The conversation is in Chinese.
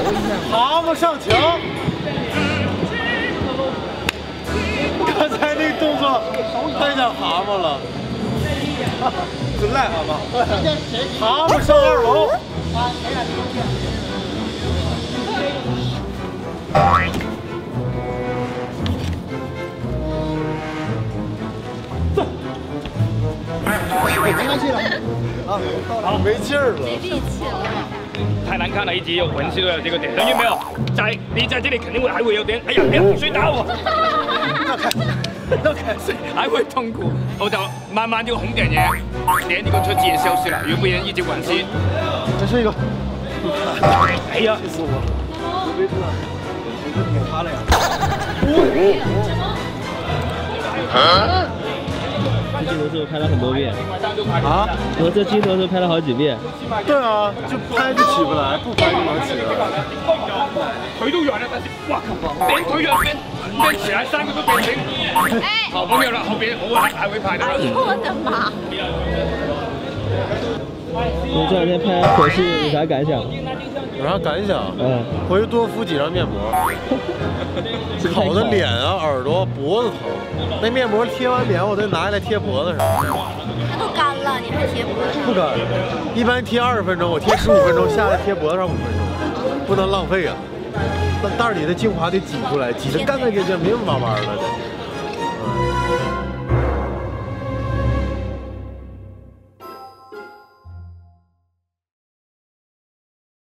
蛤蟆上墙。刚才那个动作太像蛤蟆了，是癞蛤蟆。蛤蟆上2楼。没气了啊，没劲儿了， 没力气了。 太难看了，一集有魂系都有这个点，等于没有你在这里肯定还会有点，哎呀，水打我， 让开水， 还会痛苦。我就慢慢这个红点也连这个车机也消失了，要不然一直关机。 这是一个， 哎呀， 气死我了！别别了，我给他了呀！ 这镜头是不是拍了很多遍？ 啊？ 我说这镜头是拍了好几遍。 对啊，就拍就起不来，不拍就能起来。 腿都软了，但是哇靠，边腿软边起来，3个都变成好朋友了。后边我还会拍的。 哎呦我的妈！ 你这两天拍可视有啥感想？ 有啥感想？回去多敷几张面膜。烤的脸啊、耳朵、脖子疼。那面膜贴完脸，我再拿下来贴脖子上。 它都干了，你还贴脖子上？ 不干，一般贴20分钟，我贴15分钟，下来贴脖子上5分钟，不能浪费啊。那袋里的精华得挤出来，挤得干干净净、明明白白的。